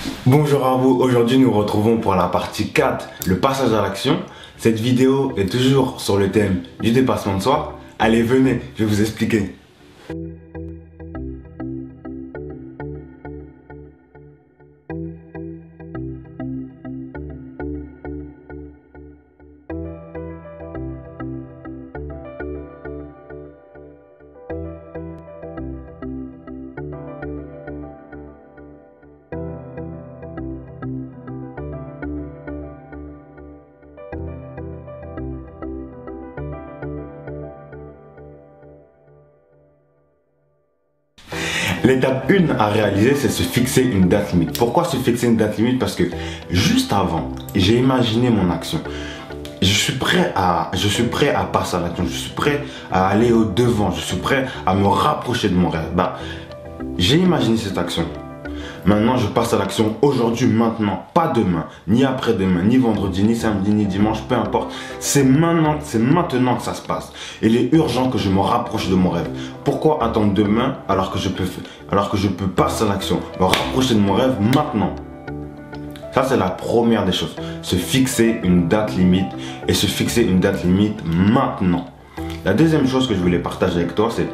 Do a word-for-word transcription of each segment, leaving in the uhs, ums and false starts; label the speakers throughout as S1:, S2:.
S1: Bonjour à vous, aujourd'hui nous retrouvons pour la partie quatre, le passage à l'action. Cette vidéo est toujours sur le thème du dépassement de soi. Allez, venez, je vais vous expliquer. L'étape un à réaliser, c'est se fixer une date limite. Pourquoi se fixer une date limite? Parce que juste avant, j'ai imaginé mon action. Je suis prêt à, je suis prêt à passer à l'action. Je suis prêt à aller au devant. Je suis prêt à me rapprocher de mon rêve. Bah, j'ai imaginé cette action. Maintenant, je passe à l'action aujourd'hui, maintenant, pas demain, ni après-demain, ni vendredi, ni samedi, ni dimanche, peu importe. C'est maintenant, c'est maintenant que ça se passe. Il est urgent que je me rapproche de mon rêve. Pourquoi attendre demain alors que je peux, alors que je peux passer à l'action, me rapprocher de mon rêve maintenant? Ça, c'est la première des choses. Se fixer une date limite et se fixer une date limite maintenant. La deuxième chose que je voulais partager avec toi, c'est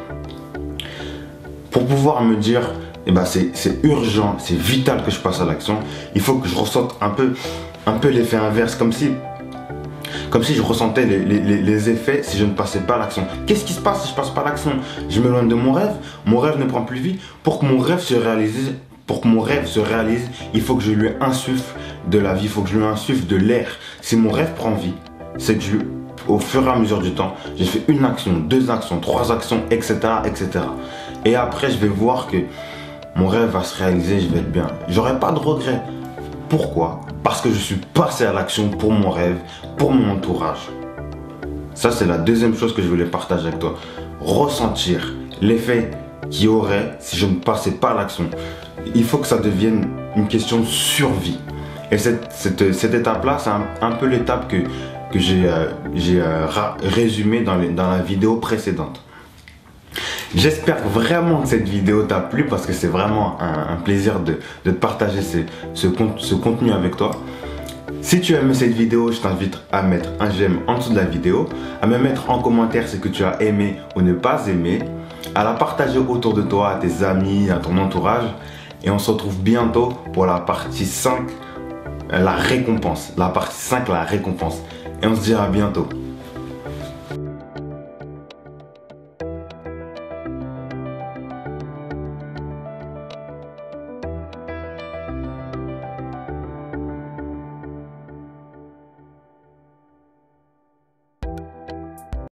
S1: pour pouvoir me dire, eh ben c'est urgent, c'est vital que je passe à l'action. Il faut que je ressente un peu, un peu l'effet inverse, comme si, comme si je ressentais les, les, les effets si je ne passais pas à l'action. Qu'est-ce qui se passe si je passe pas à l'action? Je m'éloigne de mon rêve, mon rêve ne prend plus vie. Pour que mon rêve se réalise, pour que mon rêve se réalise, il faut que je lui insuffle de la vie, il faut que je lui insuffle de l'air. Si mon rêve prend vie, c'est que je, au fur et à mesure du temps, j'ai fait une action, deux actions, trois actions, et cetera, et cetera. Et après, je vais voir que mon rêve va se réaliser, je vais être bien. J'aurai pas de regrets. Pourquoi? Parce que je suis passé à l'action pour mon rêve, pour mon entourage. Ça, c'est la deuxième chose que je voulais partager avec toi. Ressentir l'effet qu'il y aurait si je ne passais pas à l'action. Il faut que ça devienne une question de survie. Et cette, cette, cette étape-là, c'est un, un peu l'étape que, que j'ai euh, euh, résumée dans, les, dans la vidéo précédente. J'espère vraiment que cette vidéo t'a plu parce que c'est vraiment un, un plaisir de, de te partager ce, ce, ce contenu avec toi. Si tu as aimé cette vidéo, je t'invite à mettre un j'aime en dessous de la vidéo, à me mettre en commentaire ce que tu as aimé ou ne pas aimé, à la partager autour de toi, à tes amis, à ton entourage. Et on se retrouve bientôt pour la partie cinq, la récompense. La partie cinq, la récompense. Et on se dit à bientôt.